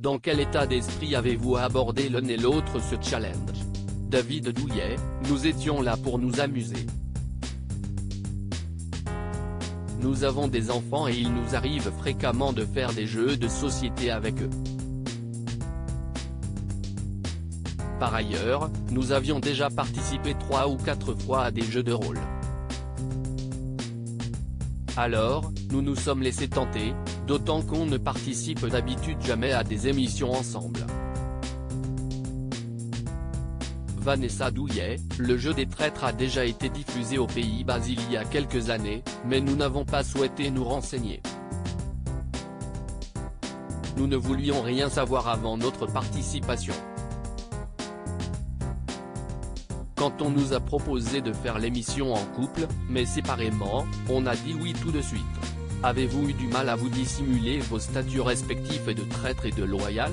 Dans quel état d'esprit avez-vous abordé l'un et l'autre ce challenge? David Douillet, nous étions là pour nous amuser. Nous avons des enfants et il nous arrive fréquemment de faire des jeux de société avec eux. Par ailleurs, nous avions déjà participé 3 ou 4 fois à des jeux de rôle. Alors, nous nous sommes laissés tenter, d'autant qu'on ne participe d'habitude jamais à des émissions ensemble. Vanessa Douillet, le jeu des traîtres a déjà été diffusé aux Pays-Bas il y a quelques années, mais nous n'avons pas souhaité nous renseigner. Nous ne voulions rien savoir avant notre participation. Quand on nous a proposé de faire l'émission en couple, mais séparément, on a dit oui tout de suite. Avez-vous eu du mal à vous dissimuler vos statuts respectifs de traître et de loyal?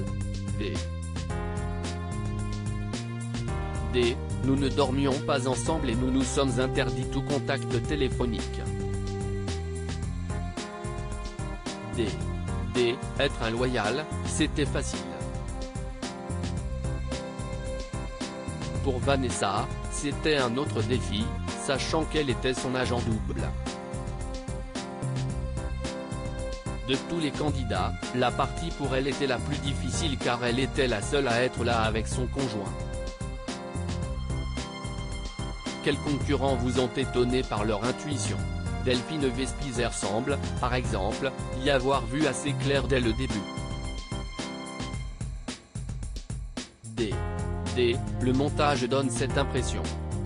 D. Nous ne dormions pas ensemble et nous nous sommes interdits tout contact téléphonique. D. Être un loyal, c'était facile. Pour Vanessa, c'était un autre défi, sachant qu'elle était son agent double. De tous les candidats, la partie pour elle était la plus difficile car elle était la seule à être là avec son conjoint. Quels concurrents vous ont étonné par leur intuition? Delphine Vespizer semble, par exemple, y avoir vu assez clair dès le début. D. Le montage donne cette impression.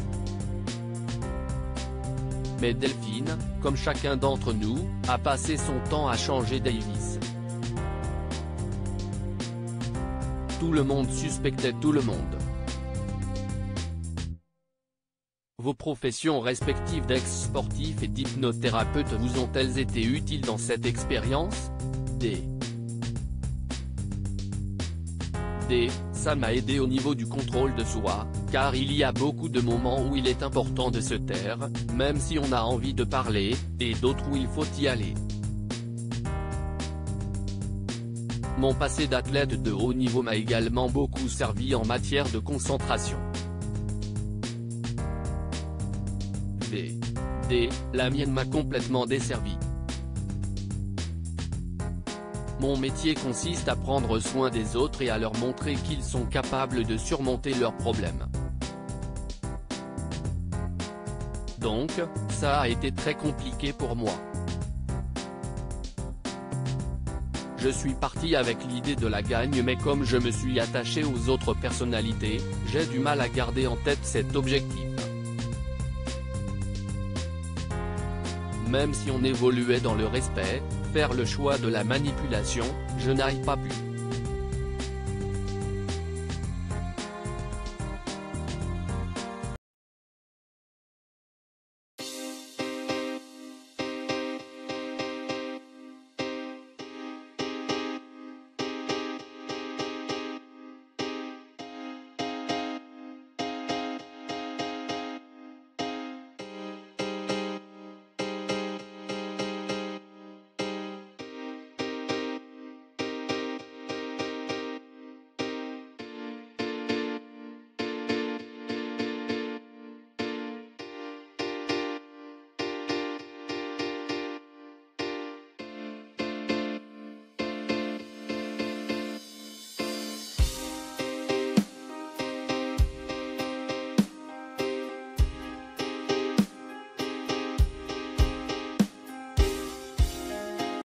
Mais Delphine, comme chacun d'entre nous, a passé son temps à changer Davis. Tout le monde suspectait tout le monde. Vos professions respectives d'ex-sportif et d'hypnothérapeute vous ont-elles été utiles dans cette expérience? D. Ça m'a aidé au niveau du contrôle de soi, car il y a beaucoup de moments où il est important de se taire, même si on a envie de parler, et d'autres où il faut y aller. Mon passé d'athlète de haut niveau m'a également beaucoup servi en matière de concentration. D. La mienne m'a complètement desservi. Mon métier consiste à prendre soin des autres et à leur montrer qu'ils sont capables de surmonter leurs problèmes. Donc, ça a été très compliqué pour moi. Je suis parti avec l'idée de la gagne mais comme je me suis attaché aux autres personnalités, j'ai du mal à garder en tête cet objectif. Même si on évoluait dans le respect, faire le choix de la manipulation, je n'arrive pas pu.